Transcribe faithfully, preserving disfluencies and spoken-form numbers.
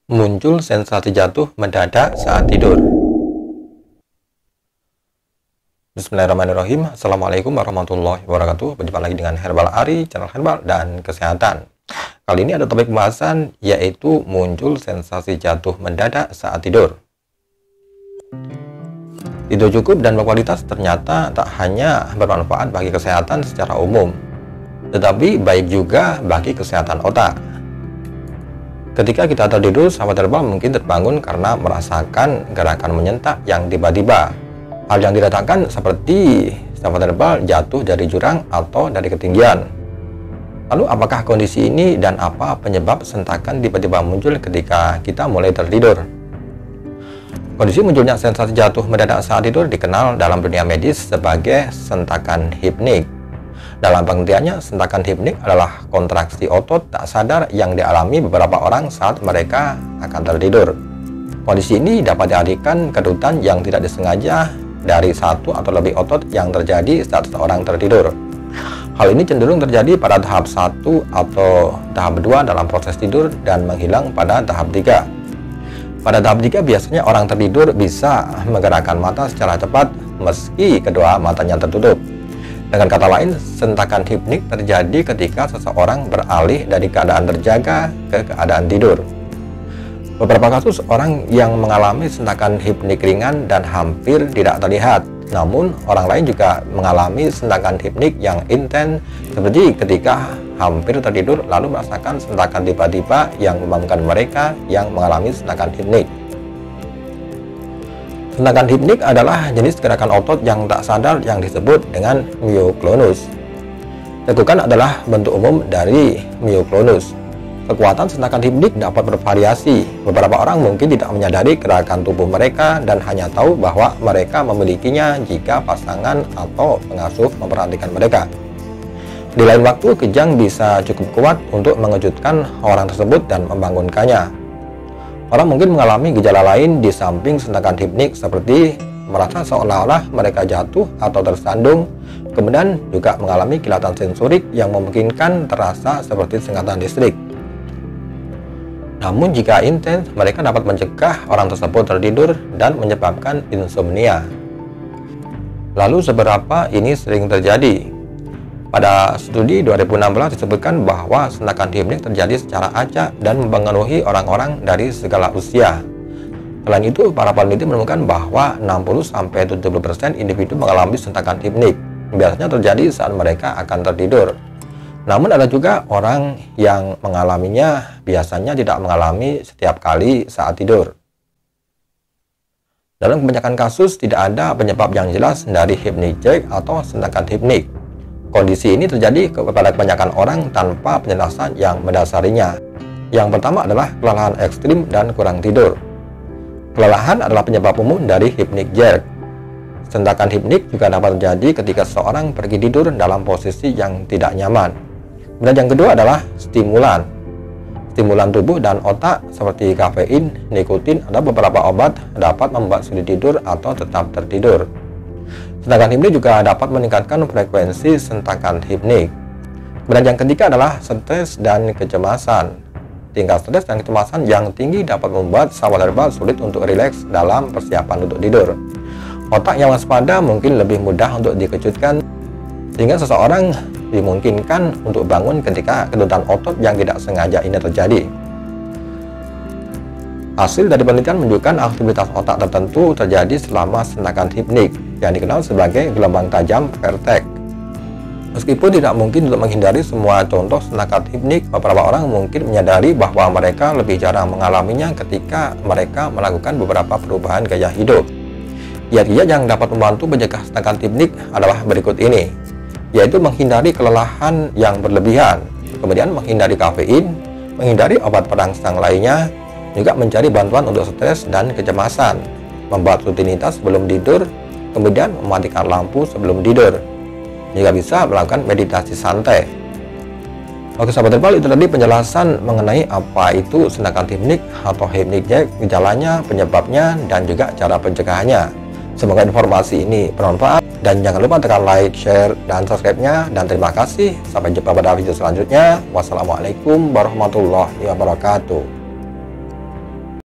Muncul sensasi jatuh mendadak saat tidur. Bismillahirrahmanirrahim. Assalamualaikum warahmatullahi wabarakatuh. Berjumpa lagi dengan Herbal Ari, channel herbal dan kesehatan. Kali ini ada topik pembahasan, yaitu muncul sensasi jatuh mendadak saat tidur. Tidur cukup dan berkualitas ternyata tak hanya bermanfaat bagi kesehatan secara umum, tetapi baik juga bagi kesehatan otak. Ketika kita tertidur, sahabat herbal mungkin terbangun karena merasakan gerakan menyentak yang tiba-tiba. Hal yang dirasakan seperti sahabat herbal jatuh dari jurang atau dari ketinggian. Lalu apakah kondisi ini dan apa penyebab sentakan tiba-tiba muncul ketika kita mulai tertidur? Kondisi munculnya sensasi jatuh mendadak saat tidur dikenal dalam dunia medis sebagai sentakan hipnik. Dalam pengertiannya, sentakan hipnik adalah kontraksi otot tak sadar yang dialami beberapa orang saat mereka akan tertidur. Kondisi ini dapat diartikan kedutan yang tidak disengaja dari satu atau lebih otot yang terjadi saat seseorang tertidur. Hal ini cenderung terjadi pada tahap satu atau tahap dua dalam proses tidur dan menghilang pada tahap tiga. Pada tahap tiga biasanya orang tertidur bisa menggerakkan mata secara cepat meski kedua matanya tertutup. Dengan kata lain, sentakan hipnik terjadi ketika seseorang beralih dari keadaan terjaga ke keadaan tidur. Beberapa kasus orang yang mengalami sentakan hipnik ringan dan hampir tidak terlihat, namun orang lain juga mengalami sentakan hipnik yang intens seperti ketika hampir tertidur lalu merasakan sentakan tiba-tiba yang membangunkan mereka yang mengalami sentakan hipnik. Sentakan hipnik adalah jenis gerakan otot yang tak sadar yang disebut dengan myoklonus. Tekukan adalah bentuk umum dari myoklonus. Kekuatan sentakan hipnik dapat bervariasi. Beberapa orang mungkin tidak menyadari gerakan tubuh mereka dan hanya tahu bahwa mereka memilikinya jika pasangan atau pengasuh memperhatikan mereka. Di lain waktu, kejang bisa cukup kuat untuk mengejutkan orang tersebut dan membangunkannya. Orang mungkin mengalami gejala lain di samping sentakan hipnik seperti merasa seolah-olah mereka jatuh atau tersandung, kemudian juga mengalami kilatan sensorik yang memungkinkan terasa seperti sengatan listrik. Namun jika intens, mereka dapat mencegah orang tersebut tertidur dan menyebabkan insomnia. Lalu seberapa ini sering terjadi? Pada studi dua ribu enam belas disebutkan bahwa sentakan hipnik terjadi secara acak dan mempengaruhi orang-orang dari segala usia. Selain itu, para peneliti menemukan bahwa enam puluh sampai tujuh puluh persen individu mengalami sentakan hipnik. Biasanya terjadi saat mereka akan tertidur. Namun ada juga orang yang mengalaminya biasanya tidak mengalami setiap kali saat tidur. Dalam kebanyakan kasus tidak ada penyebab yang jelas dari hypnic atau sentakan hipnik. Kondisi ini terjadi kepada kebanyakan orang tanpa penjelasan yang mendasarinya. Yang pertama adalah kelelahan ekstrim dan kurang tidur. Kelelahan adalah penyebab umum dari hypnic jerk. Sentakan hipnik juga dapat terjadi ketika seseorang pergi tidur dalam posisi yang tidak nyaman. Dan yang kedua adalah stimulan. Stimulan tubuh dan otak seperti kafein, nikotin, atau beberapa obat dapat membuat sulit tidur atau tetap tertidur. Sentakan hipnik juga dapat meningkatkan frekuensi sentakan hipnik. Dan yang ketiga adalah stres dan kecemasan. Tingkat stres dan kecemasan yang tinggi dapat membuat sahabat herbal sulit untuk rileks dalam persiapan untuk tidur. Otak yang waspada mungkin lebih mudah untuk dikejutkan, sehingga seseorang dimungkinkan untuk bangun ketika kedutan otot yang tidak sengaja ini terjadi. Hasil dari penelitian menunjukkan aktivitas otak tertentu terjadi selama sentakan hipnik yang dikenal sebagai gelombang tajam vertex. Meskipun tidak mungkin untuk menghindari semua contoh sentakan hipnik, beberapa orang mungkin menyadari bahwa mereka lebih jarang mengalaminya ketika mereka melakukan beberapa perubahan gaya hidup. Kiat-kiat yang dapat membantu mencegah sentakan hipnik adalah berikut ini, yaitu menghindari kelelahan yang berlebihan, kemudian menghindari kafein, menghindari obat perangsang lainnya, juga mencari bantuan untuk stres dan kecemasan, membuat rutinitas sebelum tidur, kemudian mematikan lampu sebelum tidur. Jika bisa, melakukan meditasi santai. Oke sahabat herbal, itu tadi penjelasan mengenai apa itu sentakan hipnik atau hypnic jerk, gejalanya, penyebabnya, dan juga cara pencegahannya. Semoga informasi ini bermanfaat, dan jangan lupa tekan like, share, dan subscribe-nya, dan terima kasih. Sampai jumpa pada video selanjutnya. Wassalamualaikum warahmatullahi wabarakatuh.